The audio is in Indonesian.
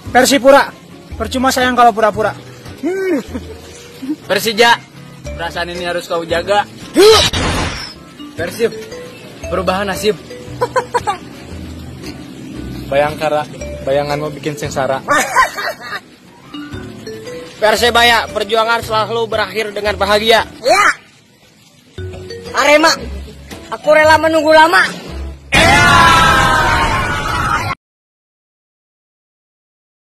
Persipura, percuma sayang kalau pura-pura. Persija, perasaan ini harus kau jaga. Persib, perubahan nasib. Bayangkara, bayanganmu bikin sengsara. Persebaya, perjuangan selalu berakhir dengan bahagia. Ya. Arema, aku rela menunggu lama. Ya.